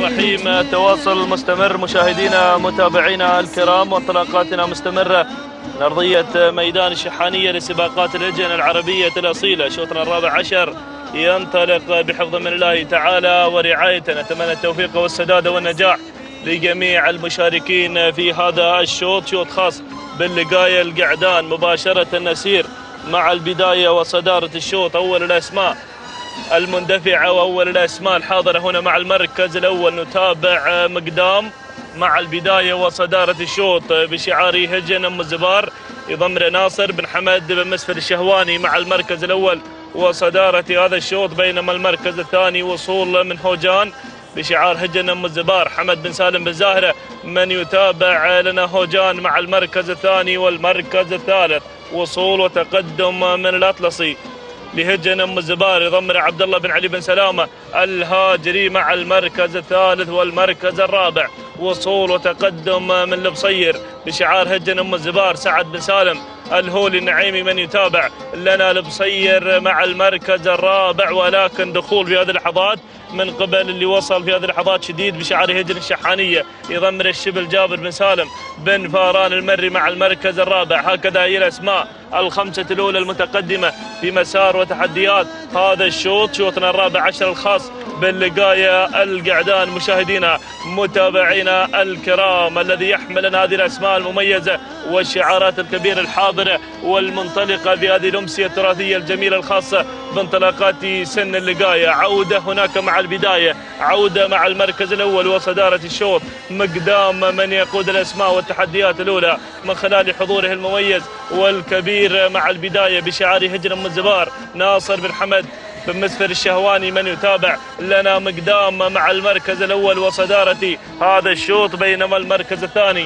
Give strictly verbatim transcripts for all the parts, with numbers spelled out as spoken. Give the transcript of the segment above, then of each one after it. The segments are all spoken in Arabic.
الرحيم. التواصل مستمر مشاهدينا متابعينا الكرام، وانطلاقاتنا مستمرة من أرضية ميدان الشحانية لسباقات الهجن العربية الأصيلة. شوطنا الرابع عشر ينطلق بحفظ من الله تعالى ورعايته. نتمنى التوفيق والسداد والنجاح لجميع المشاركين في هذا الشوط، شوط خاص باللقاية القعدان مباشرة نسير مع البداية وصدارة الشوط. أول الأسماء المندفعة وأول الأسماء الحاضرة هنا مع المركز الأول. نتابع مقدام مع البداية وصدارة الشوط بشعار هجن أم الزبار، يضم ناصر بن حمد بن مسفر الشهواني مع المركز الأول وصدارة هذا الشوط، بينما المركز الثاني وصول من هوجان بشعار هجن أم الزبار حمد بن سالم بن زاهرة. من يتابع لنا هوجان مع المركز الثاني، والمركز الثالث وصول وتقدم من الأطلسي لهجن أم الزبار، يضمن عبد الله بن علي بن سلامة الهاجري مع المركز الثالث، والمركز الرابع وصول وتقدم من البصير بشعار هجن أم الزبار سعد بن سالم الهولي النعيمي. من يتابع لنا البصير مع المركز الرابع، ولكن دخول في هذه اللحظات من قبل اللي وصل في هذه اللحظات شديد بشعار هجن الشحانية، يضمن الشبل جابر بن سالم بن فاران المري مع المركز الرابع. هكذا هي الأسماء الخمسة الأولى المتقدمة في مسار وتحديات هذا الشوط، شوطنا الرابع عشر الخاص باللقاية القعدان. مشاهدينا متابعينا الكرام، الذي يحمل هذه الأسماء المميزة والشعارات الكبيرة الحاضرة والمنطلقة في هذه الأمسية التراثية الجميلة الخاصة بانطلاقات سن اللقاية. عودة هناك مع البداية، عودة مع المركز الأول وصدارة الشوط مقدام من يقود الأسماء والتحديات الأولى من خلال حضوره المميز والكبير مع البداية بشعار هجن أم الزبار ناصر بن حمد بن مسفر الشهواني. من يتابع لنا مقدام مع المركز الأول وصدارة هذا الشوط، بينما المركز الثاني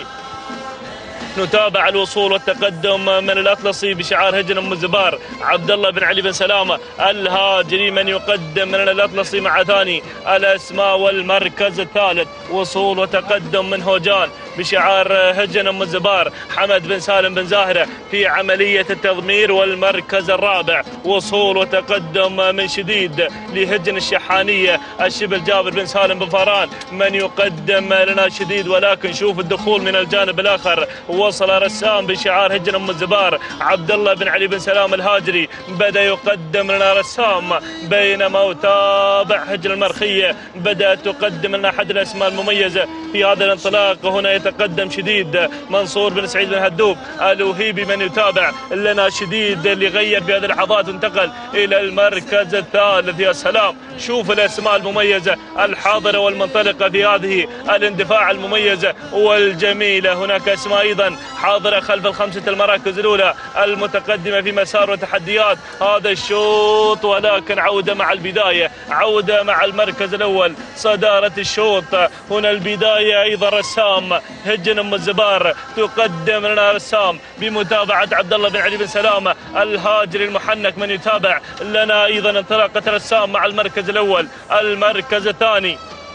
نتابع الوصول والتقدم من الأطلسي بشعار هجن أم الزبار عبد الله بن علي بن سلامة الهاجري. من يقدم من الأطلسي مع ثاني الأسماء، والمركز الثالث وصول وتقدم من هوجان بشعار هجن أم الزبار حمد بن سالم بن زاهرة في عملية التضمير، والمركز الرابع وصول وتقدم من شديد لهجن الشحانية الشبل جابر بن سالم بن فاران. من يقدم لنا شديد، ولكن شوف الدخول من الجانب الآخر، وصل رسام بشعار هجن أم الزبار عبد الله بن علي بن سلام الهاجري، بدأ يقدم لنا رسام، بينما تابع هجن المرخية بدأت تقدم لنا أحد الأسماء المميزة في هذا الانطلاق. هنا يتقدم شديد منصور بن سعيد بن هدوب الوهيبي. من يتابع لنا شديد اللي غير في هذه اللحظات وانتقل إلى المركز الثالث. يا سلام، شوف الأسماء المميزة الحاضرة والمنطلقة في هذه الاندفاع المميزة والجميلة. هناك أسماء أيضا حاضرة خلف الخمسة المراكز الأولى المتقدمة في مسار وتحديات هذا الشوط، ولكن عودة مع البداية، عودة مع المركز الأول صدارة الشوط. هنا البداية أيضا رسام هجن أم الزبار تقدم لنا رسام بمتابعة عبد الله بن علي بن سلامة الهاجري المحنك. من يتابع لنا أيضا انطلاقة رسام مع المركز الأول. المركز الثاني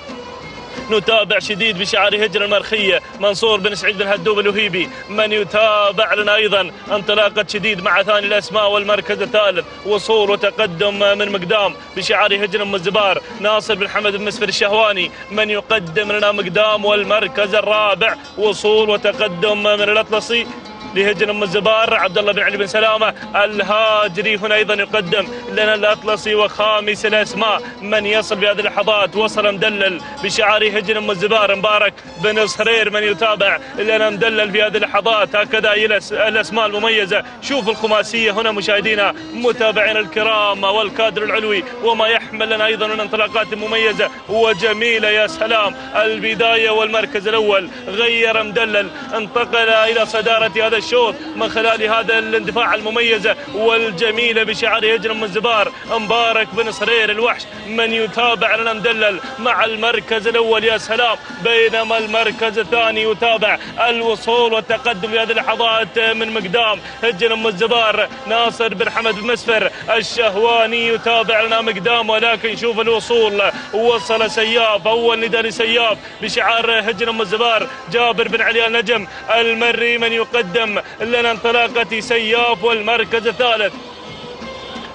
نتابع شديد بشعار هجن المرخية منصور بن سعيد بن هدوب الوهيبي. من يتابع لنا أيضا انطلاقة شديد مع ثاني الأسماء، والمركز الثالث وصول وتقدم من مقدام بشعار هجن أم الزبار ناصر بن حمد بن مسفر الشهواني. من يقدم لنا مقدام، والمركز الرابع وصول وتقدم من الأطلسي لهجن أم الزبار عبد الله بن علي بن سلامة الهاجري. هنا أيضا يقدم لنا الأطلسي. وخامس الأسماء من يصل في هذه اللحظات، وصل مدلل بشعار هجن أم الزبار مبارك بن صهرير. من يتابع لنا مدلل في هذه اللحظات. هكذا هي الأسماء المميزة. شوف الخماسية هنا مشاهدينا متابعين الكرام والكادر العلوي، وما يحمل لنا أيضا من انطلاقات مميزة وجميلة. يا سلام، البداية والمركز الأول غير مدلل، انتقل إلى صدارة هذا الشوط من خلال هذا الاندفاع المميزة والجميلة بشعار هجن أم الزبار مبارك بن صرير الوحش. من يتابع لنا مدلل مع المركز الأول. يا سلام، بينما المركز الثاني يتابع الوصول والتقدم في هذه اللحظات من مقدام هجن أم الزبار ناصر بن حمد بن مسفر الشهواني. يتابع لنا مقدام، ولكن شوف الوصول، وصل سياف، أول نداء لسياف بشعار هجن أم الزبار جابر بن علي النجم المري. من يقدم لنا انطلاقة سياف، والمركز الثالث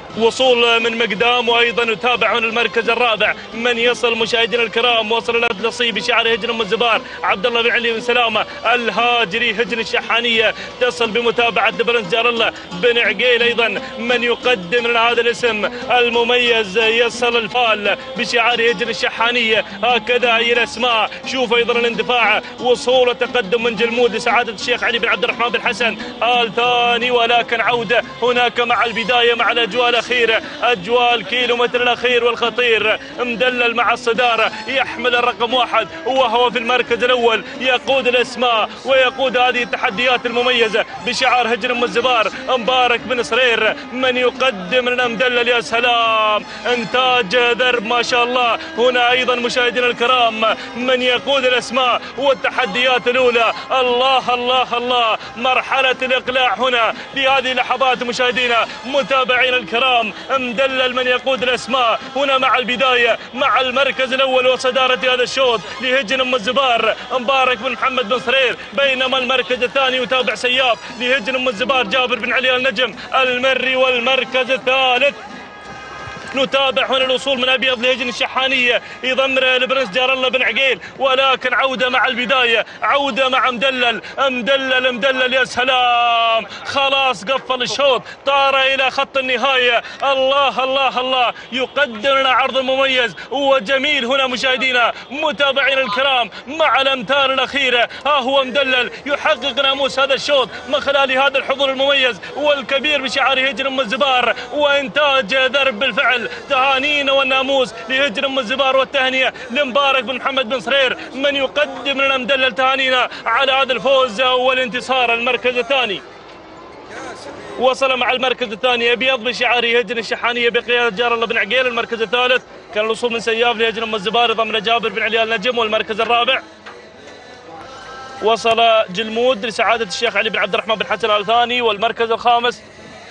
وصول من مقدام، وايضا نتابع هنا المركز الرابع من يصل مشاهدينا الكرام. وصل الارض لصيب بشعر هجن ام الزبار عبد الله بن علي بن سلامه الهاجري. هجن الشحانيه تصل بمتابعه برنس جار الله بن عقيل، ايضا من يقدم لنا هذا الاسم المميز يصل الفال بشعار هجن الشحانيه. هكذا هي الاسماء. شوف ايضا الاندفاع، وصول وتقدم من جلمود لسعاده الشيخ علي بن عبد الرحمن بن حسن آل ثاني، ولكن عوده هناك مع البدايه مع الاجواء الاخيره، اجواء الكيلومتر الاخير والخطير. مدلل مع الصداره، يحمل الرقم واحد وهو في المركز الاول، يقود الاسماء ويقود هذه التحديات المميزه بشعار هجن ام الزبار مبارك بن صرير. من يقدم لنا مدلل، يا سلام، انتاج درب ما شاء الله. هنا ايضا مشاهدينا الكرام من يقود الاسماء والتحديات الاولى. الله الله الله، مرحله الاقلاع هنا في هذه اللحظات مشاهدينا متابعينا الكرام. مدلل من يقود الاسماء هنا مع البدايه مع المركز الاول وصداره هذا الشوط لهجن ام الزبار مبارك بن محمد بن صرير، بينما المركز الثاني يتابع سياف لهجن ام الزبار جابر بن علي النجم المري. والمركز الثالث نتابع هنا الوصول من ابيض لهجن الشحانيه يضمر لبرنس جار الله بن عقيل، ولكن عوده مع البدايه، عوده مع مدلل مدلل مدلل. يا سلام، خلاص قفل الشوط، طار الى خط النهايه. الله الله الله، يقدم لنا عرض مميز وجميل هنا مشاهدينا متابعينا الكرام مع الامتار الاخيره. ها هو مدلل يحقق ناموس هذا الشوط من خلال هذا الحضور المميز والكبير بشعار هجن ام الزبار وانتاج درب بالفعل. تهانينا والناموس لهجن ام الزبار والتهنئه لمبارك بن محمد بن صرير، من يقدم لنا مدلل تهانينا على هذا الفوز والانتصار. المركز الثاني وصل مع المركز الثاني ابيض بشعار هجن الشحانيه بقياده جار الله بن عقيل. المركز الثالث كان الوصول من سياف لهجن ام الزبار ضمن جابر بن علي النجم. والمركز الرابع وصل جلمود لسعاده الشيخ علي بن عبد الرحمن بن حسن آل ثاني. والمركز الخامس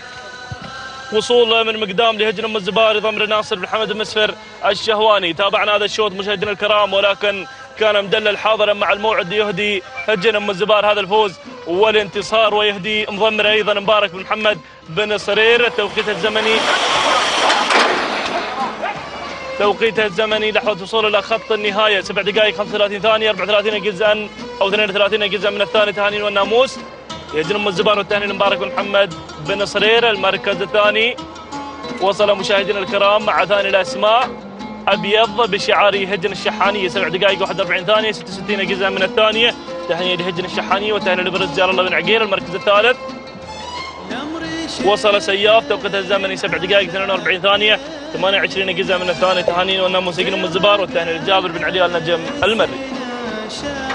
وصول من مقدام لهجن ام الزبار ضمر ناصر بن حمد المسفر الشهواني. تابعنا هذا الشوط مشاهدينا الكرام، ولكن كان مدلل حاضرا مع الموعد ليهدي هجن ام الزبار هذا الفوز والانتصار، ويهدي مضمر ايضا مبارك بن محمد بن صرير. التوقيت الزمني توقيته الزمني لحظة وصول إلى خط النهاية سبع دقائق خمسة وثلاثين ثانية، أربعة وثلاثين جزءا أو اثنين وثلاثين جزءا من الثاني. تهانين والناموس يهجن ام الزبار والتهاني لمبارك بن محمد بن صرير. المركز الثاني وصل مشاهدينا الكرام مع ثاني الاسماء ابيض بشعار هجن الشحانيه سبع دقائق واحد وأربعين ثانيه ستة وستين جزءا من الثانيه. تهنئه لهجن الشحانيه وتهنئه لبرنس جار الله بن عقيل. المركز الثالث وصل سياف توقيته الزمني سبع دقائق اثنين وأربعين ثانيه ثمانية وعشرين جزءا من الثانيه. تهانين والناموس يهجن ام الزبار والتهنئه لجابر بن علي النجم المري.